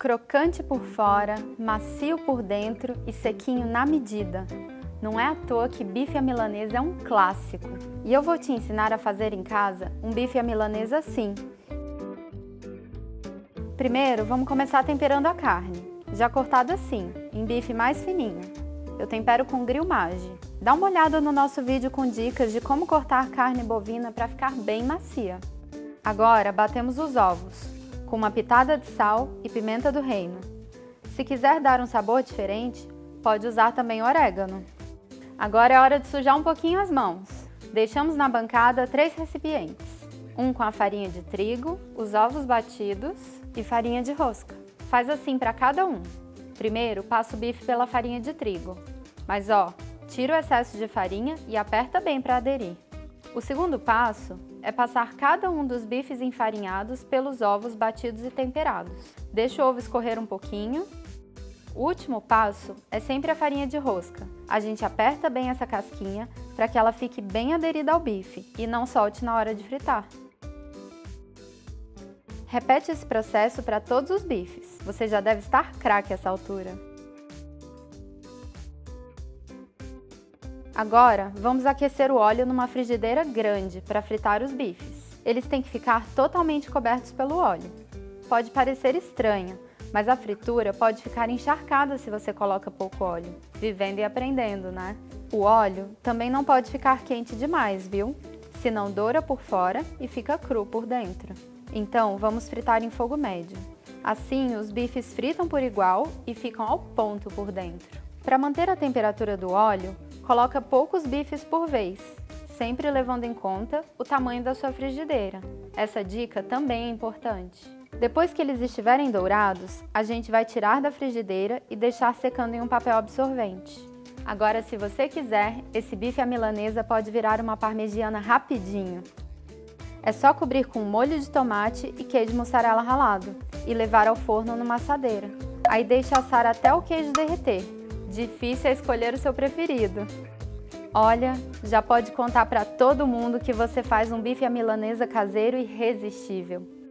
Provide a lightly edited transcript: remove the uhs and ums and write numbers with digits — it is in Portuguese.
Crocante por fora, macio por dentro e sequinho na medida. Não é à toa que bife à milanesa é um clássico. E eu vou te ensinar a fazer em casa um bife à milanesa assim. Primeiro, vamos começar temperando a carne, já cortada assim, em bife mais fininho. Eu tempero com grill Maggi. Dá uma olhada no nosso vídeo com dicas de como cortar carne bovina para ficar bem macia. Agora, batemos os ovos, com uma pitada de sal e pimenta do reino. Se quiser dar um sabor diferente, pode usar também orégano. Agora é hora de sujar um pouquinho as mãos. Deixamos na bancada 3 recipientes. Um com a farinha de trigo, os ovos batidos e farinha de rosca. Faz assim para cada um. Primeiro, passa o bife pela farinha de trigo. Mas tira o excesso de farinha e aperta bem para aderir. O segundo passo é passar cada um dos bifes enfarinhados pelos ovos batidos e temperados. Deixa o ovo escorrer um pouquinho. O último passo é sempre a farinha de rosca. A gente aperta bem essa casquinha para que ela fique bem aderida ao bife e não solte na hora de fritar. Repete esse processo para todos os bifes. Você já deve estar craque a essa altura. Agora, vamos aquecer o óleo numa frigideira grande para fritar os bifes. Eles têm que ficar totalmente cobertos pelo óleo. Pode parecer estranho, mas a fritura pode ficar encharcada se você coloca pouco óleo. Vivendo e aprendendo, né? O óleo também não pode ficar quente demais, viu? Senão doura por fora e fica cru por dentro. Então, vamos fritar em fogo médio. Assim, os bifes fritam por igual e ficam ao ponto por dentro. Para manter a temperatura do óleo, coloca poucos bifes por vez, sempre levando em conta o tamanho da sua frigideira. Essa dica também é importante. Depois que eles estiverem dourados, a gente vai tirar da frigideira e deixar secando em um papel absorvente. Agora, se você quiser, esse bife à milanesa pode virar uma parmegiana rapidinho. É só cobrir com molho de tomate e queijo mussarela ralado e levar ao forno numa assadeira. Aí deixa assar até o queijo derreter. Difícil é escolher o seu preferido. Olha, já pode contar para todo mundo que você faz um bife à milanesa caseiro irresistível.